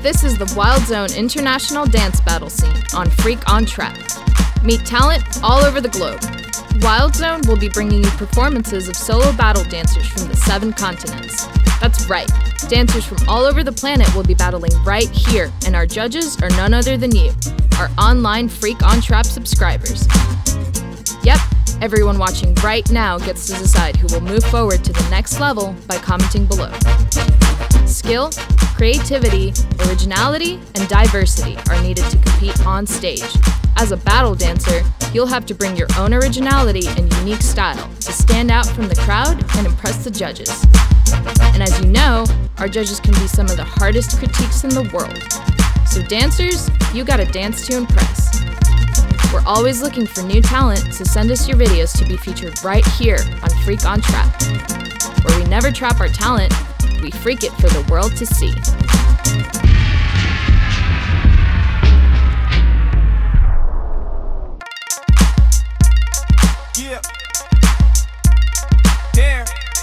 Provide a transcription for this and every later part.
This is the Wild Zone International Dance Battle Scene on Freak on Track. Meet talent all over the globe. Wild Zone will be bringing you performances of solo battle dancers from the 7 continents. That's right, dancers from all over the planet will be battling right here, and our judges are none other than you, our online Freak on Track subscribers. Yep, everyone watching right now gets to decide who will move forward to the next level by commenting below. Skill, creativity, originality, and diversity are needed to compete on stage. As a battle dancer, you'll have to bring your own originality and unique style to stand out from the crowd and impress the judges. And as you know, our judges can be some of the hardest critiques in the world. So dancers, you gotta dance to impress. We're always looking for new talent, so send us your videos to be featured right here on Freak on Track, where we never trap our talent, we freak it for the world to see. Yeah. There.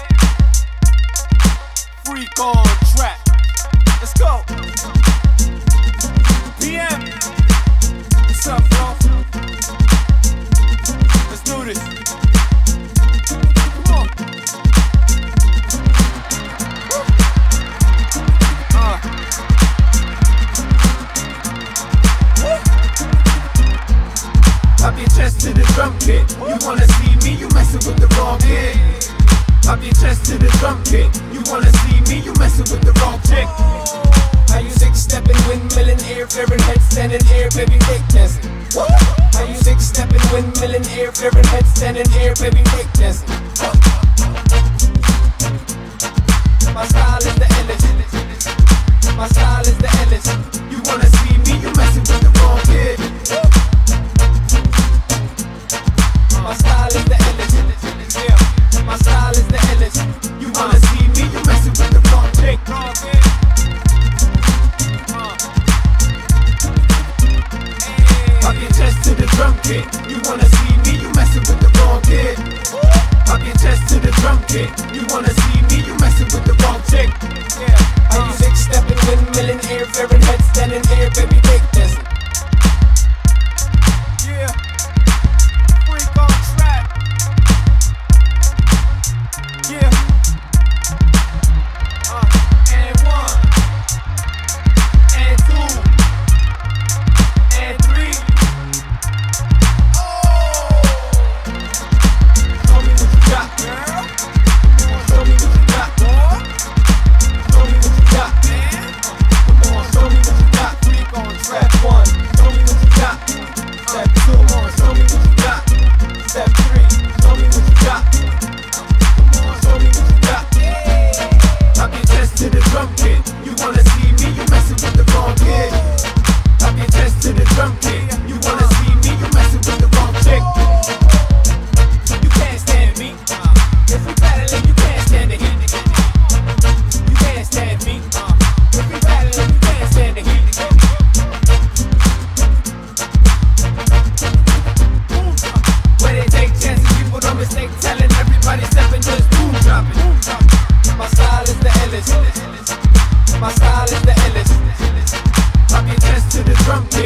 Freak on Track. Let's go. PM. What's up, bro? Let's do this. Come on. Pop your chest to the drum kit. You wanna see me, you messing with the wrong kid. Pop your chest to the drum kit. You wanna see me, you messing with the wrong chick. How you 6-stepping, windmilling, air flaring, head standing, air, baby, break dancing. How you 6-stepping, windmilling, air flaring, head standing, air, baby, break dancing. My style is the illest. My style is the illest. You wanna see me, you messing with the wrong kid. My style is the illest. Yeah. My style is the illest. You wanna see me, you messing with the wrong chick. Pop your chest to the drum kit. You wanna see me, you messing with the wrong kid. Pop your chest to the drum kit. You wanna see me, you messing with the wrong chick. How you 6-stepping, windmilling, air flaring, head standing, air, baby, break dancing. Yeah. Freak on Track. Yeah. And 1, and 2, and 3. Oh! Show me what you got, girl. Show me what you got, boy. Show me what you got, man. Come on, show me what you got. Freak on Track 1. Show me what you got. Step 2. Come on, show me what you got. Step 3. Show me what you got. Come on, show me what you got. Pop your chest to the drum kit. You wanna see me, you messing with the wrong kid. Pop your chest to the drum kit. You wanna see me, you messing with the wrong chick. You can't stand me. If we battling, you can't stand the heat. You can't stand me. If we battling, you can't stand the heat. Where they take chances, people don't mistake telling. Everybody stepping, just boom dropping. My style is the illest. My style is the illest. Pop your chest to the drum kit.